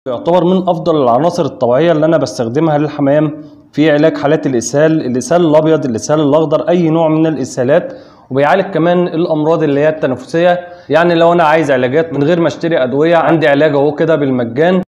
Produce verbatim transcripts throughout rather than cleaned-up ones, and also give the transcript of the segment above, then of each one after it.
يعتبر من افضل العناصر الطبيعيه اللي انا بستخدمها للحمام في علاج حالات الاسهال، الاسهال الابيض، الاسهال الاخضر، اي نوع من الاسهالات. وبيعالج كمان الامراض اللي هي التنفسيه. يعني لو انا عايز علاجات من غير ما اشتري ادويه، عندي علاج اهو كده بالمجان.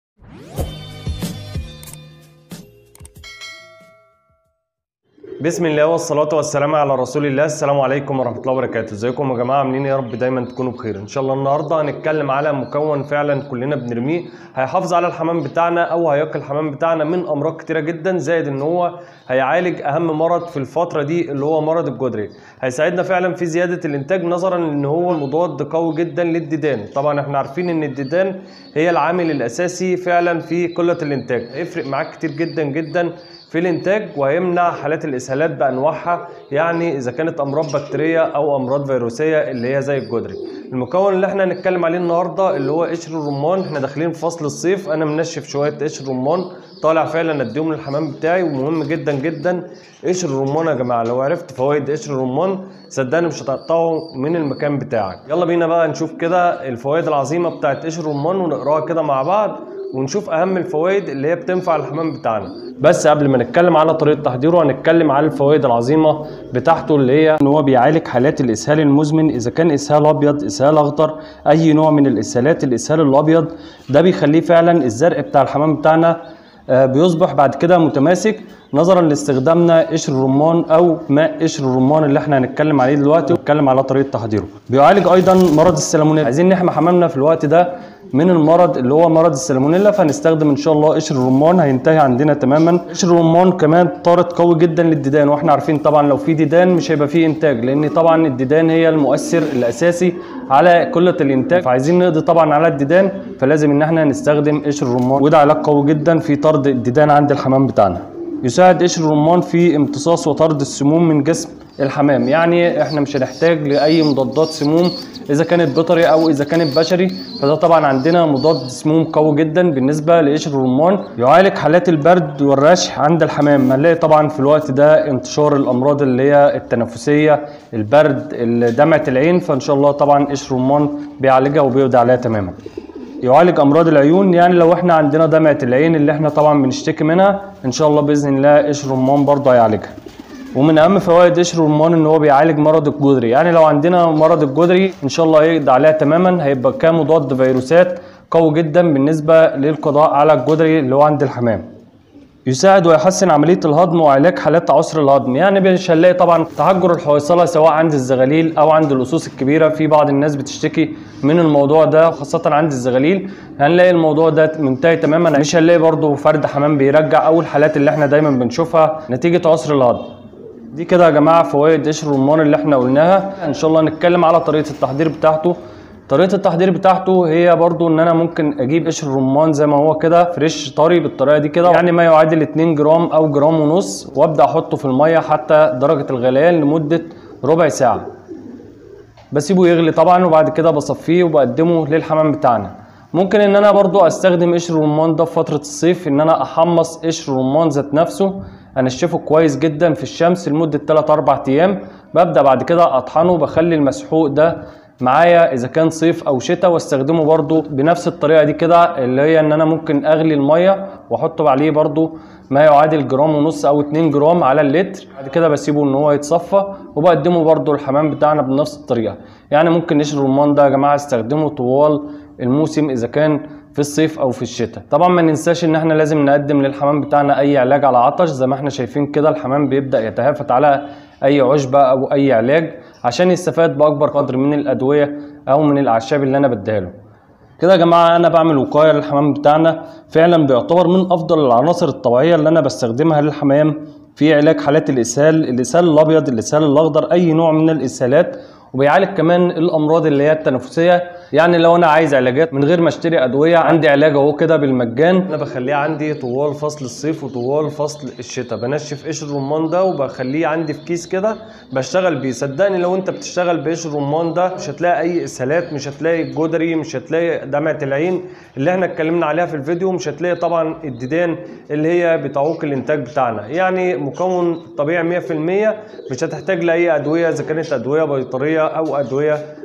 بسم الله والصلاة والسلام على رسول الله. السلام عليكم ورحمة الله وبركاته. ازيكم يا جماعة، عاملين ايه؟ يا رب دايما تكونوا بخير ان شاء الله. النهارده هنتكلم على مكون فعلا كلنا بنرميه، هيحافظ على الحمام بتاعنا او هيقي الحمام بتاعنا من امراض كتيرة جدا، زائد ان هو هيعالج اهم مرض في الفترة دي اللي هو مرض الجدري. هيساعدنا فعلا في زيادة الانتاج، نظرا ان هو مضاد قوي جدا للديدان. طبعا احنا عارفين ان الديدان هي العامل الاساسي فعلا في قلة الانتاج، هيفرق معاك كتير جدا جدا في الانتاج، وهيمنع حالات الاسهالات بانواعها، يعني اذا كانت امراض بكتيريه او امراض فيروسيه اللي هي زي الجدري. المكون اللي احنا هنتكلم عليه النهارده اللي هو قشر الرمان. احنا داخلين في فصل الصيف، انا منشف شويه قشر رمان طالع فعلا اديهم للحمام بتاعي، ومهم جدا جدا قشر الرمان يا جماعه. لو عرفت فوائد قشر الرمان صدقني مش هتقطعه من المكان بتاعك. يلا بينا بقى نشوف كده الفوائد العظيمه بتاعت قشر الرمان ونقراها كده مع بعض، ونشوف اهم الفوائد اللي هي بتنفع الحمام بتاعنا. بس قبل ما نتكلم على طريقه تحضيره هنتكلم على الفوائد العظيمه بتاعته، اللي هي ان هو بيعالج حالات الاسهال المزمن، اذا كان اسهال ابيض، اسهال اخضر، اي نوع من الاسهالات. الاسهال الابيض ده بيخليه فعلا الزرق بتاع الحمام بتاعنا بيصبح بعد كده متماسك، نظرا لاستخدامنا قشر الرمان او ماء قشر الرمان اللي احنا هنتكلم عليه دلوقتي، ونتكلم على طريقه تحضيره. بيعالج ايضا مرض السالمونيلا، عايزين نحمي حمامنا في الوقت ده من المرض اللي هو مرض السالمونيلا، فهنستخدم ان شاء الله قشر الرمان، هينتهي عندنا تماما. قشر الرمان كمان طارد قوي جدا للديدان، واحنا عارفين طبعا لو في ديدان مش هيبقى فيه انتاج، لان طبعا الديدان هي المؤثر الاساسي على قله الانتاج، فعايزين نقضي طبعا على الديدان، فلازم ان احنا نستخدم قشر الرمان، وده علاج قوي جدا في طرد الديدان عند الحمام بتاعنا. يساعد قشر الرمان في امتصاص وطرد السموم من جسم الحمام، يعني احنا مش هنحتاج لاي مضادات سموم اذا كانت بيطري او اذا كانت بشري، فده طبعا عندنا مضاد سموم قوي جدا بالنسبه لقشر الرمان. يعالج حالات البرد والرشح عند الحمام، هنلاقي طبعا في الوقت ده انتشار الامراض اللي هي التنفسيه، البرد، دمعه العين، فان شاء الله طبعا قشر الرمان بيعالجها وبيقضي عليها تماما. يعالج امراض العيون، يعني لو احنا عندنا دمعه العين اللي احنا طبعا بنشتكي منها، ان شاء الله باذن الله قشر الرمان برضه هيعالجها. ومن اهم فوائد قشر الرمان ان هو بيعالج مرض الجدري، يعني لو عندنا مرض الجدري ان شاء الله هيقضي عليها تماما، هيبقى كمضاد فيروسات قوي جدا بالنسبه للقضاء على الجدري اللي هو عند الحمام. يساعد ويحسن عمليه الهضم وعلاج حالات عسر الهضم، يعني مش هنلاقي طبعا تحجر الحويصله سواء عند الزغاليل او عند اللصوص الكبيره، في بعض الناس بتشتكي من الموضوع ده خاصه عند الزغاليل، هنلاقي الموضوع ده منتهي تماما. مش هنلاقي برضه فرد حمام بيرجع او الحالات اللي احنا دايما بنشوفها نتيجه عسر الهضم. دي كده يا جماعه فوائد قشر الرمان اللي احنا قلناها. ان شاء الله نتكلم على طريقه التحضير بتاعته. طريقه التحضير بتاعته هي برضو ان انا ممكن اجيب قشر الرمان زي ما هو كده فريش طري بالطريقه دي كده، يعني ما يعادل اتنين جرام او جرام ونص، وابدا احطه في الميه حتى درجه الغليان لمده ربع ساعه، بسيبه يغلي طبعا، وبعد كده بصفيه وبقدمه للحمام بتاعنا. ممكن ان انا برضو استخدم قشر الرمان ده في فتره الصيف، ان انا احمص قشر الرمان ذات نفسه، انشفه كويس جدا في الشمس لمده تلاتة اربعة ايام، ببدا بعد كده اطحنه، بخلي المسحوق ده معايا اذا كان صيف او شتاء، واستخدمه برضو بنفس الطريقه دي كده، اللي هي ان انا ممكن اغلي الميه واحط عليه برضو ما يعادل جرام ونص او اتنين جرام على اللتر، بعد كده بسيبه ان هو يتصفى وبقدمه برضو الحمام بتاعنا بنفس الطريقه. يعني ممكن قشر الرمان ده يا جماعه استخدمه طوال الموسم اذا كان في الصيف او في الشتاء. طبعا ما ننساش ان احنا لازم نقدم للحمام بتاعنا اي علاج على عطش، زي ما احنا شايفين كده الحمام بيبدا يتهافت على اي عشبه او اي علاج عشان يستفاد باكبر قدر من الادويه او من الاعشاب اللي انا بديها له. كده يا جماعه انا بعمل وقايه للحمام بتاعنا، فعلا بيعتبر من افضل العناصر الطبيعيه اللي انا بستخدمها للحمام في علاج حالات الاسهال، الاسهال الابيض، الاسهال الاخضر، اي نوع من الاسهالات. وبيعالج كمان الامراض اللي هي التنفسيه، يعني لو انا عايز علاجات من غير ما اشتري ادويه، عندي علاج اهو كده بالمجان، انا بخليه عندي طوال فصل الصيف وطوال فصل الشتاء. بنشف قشر الرمان ده وبخليه عندي في كيس كده بشتغل بيه. صدقني لو انت بتشتغل بقشر الرمان ده مش هتلاقي اي اسهالات، مش هتلاقي الجدري، مش هتلاقي دمعه العين اللي احنا اتكلمنا عليها في الفيديو، مش هتلاقي طبعا الديدان اللي هي بتعوق الانتاج بتاعنا. يعني مكون طبيعي مية في المية، مش هتحتاج لاي ادويه اذا كانت ادويه بيطريه او ادويه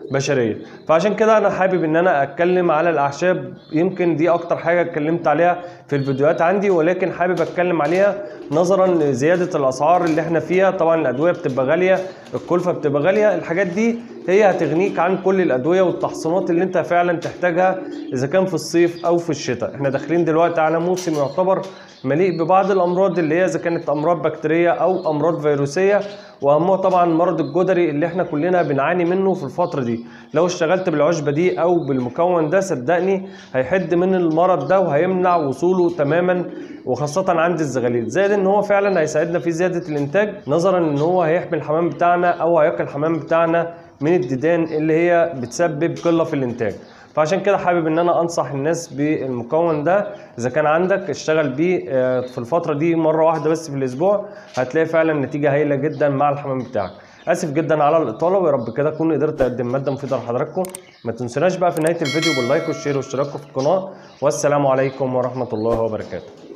بشريه. فعشان كده انا حابب ان انا اتكلم على الاعشاب، يمكن دي اكتر حاجه اتكلمت عليها في الفيديوهات عندي، ولكن حابب اتكلم عليها نظرا لزياده الاسعار اللي احنا فيها. طبعا الادويه بتبقى غاليه، الكلفه بتبقى غاليه، الحاجات دي هي هتغنيك عن كل الادويه والتحصينات اللي انت فعلا تحتاجها اذا كان في الصيف او في الشتاء. احنا داخلين دلوقتي على موسم يعتبر مليء ببعض الامراض اللي هي اذا كانت امراض بكتيريه او امراض فيروسيه، واهمها طبعا مرض الجدري اللي احنا كلنا بنعاني منه في الفتره دي. لو اشتغلت بالعشبه دي او بالمكون ده صدقني هيحد من المرض ده وهيمنع وصوله تماما، وخاصه عند الزغاليل. زائد ان هو فعلا هيساعدنا في زياده الانتاج، نظرا ان هو هيحمي الحمام بتاعنا او هيقي الحمام بتاعنا من الديدان اللي هي بتسبب قله في الانتاج. فعشان كده حابب ان انا انصح الناس بالمكون ده، اذا كان عندك اشتغل بيه في الفتره دي مره واحده بس في الاسبوع، هتلاقي فعلا نتيجه هايله جدا مع الحمام بتاعك. اسف جدا على الاطاله، ويا رب كده اكون قدرت اقدم ماده مفيده لحضراتكم. ما تنسوناش بقى في نهايه الفيديو باللايك والشير والاشتراك في القناه، والسلام عليكم ورحمه الله وبركاته.